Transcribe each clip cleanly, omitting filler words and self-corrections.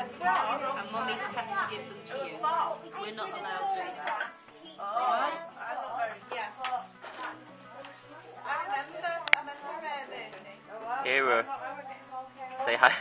And Mummy has to give them to you. We're not allowed to do that. Alright? Hero. Say hi.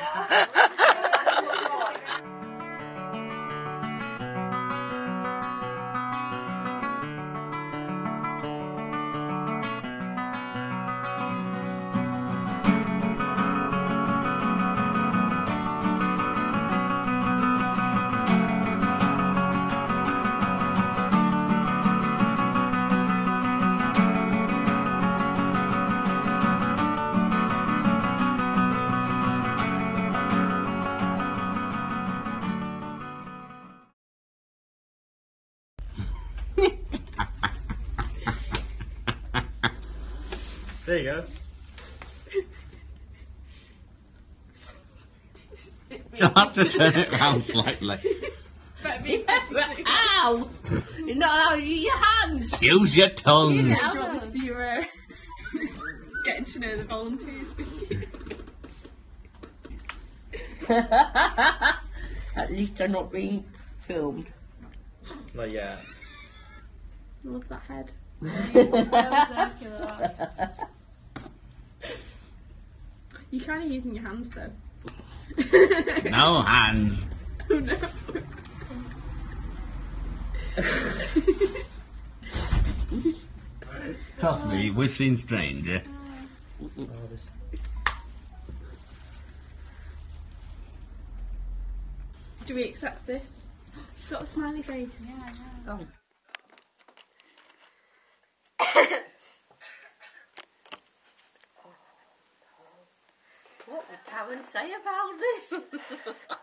There you go. You'll have to turn it around slightly. Ow! You're not allowed to use your hands! Use your tongue! Do you want this for your getting to know the volunteers video? At least they're not being filmed. Not yet. I love that head. You're kind of using your hands though. No hands. Oh no. Trust me, we've seen stranger. Do we accept this? She's got a smiley face. Yeah, Oh. What would Karen say about this?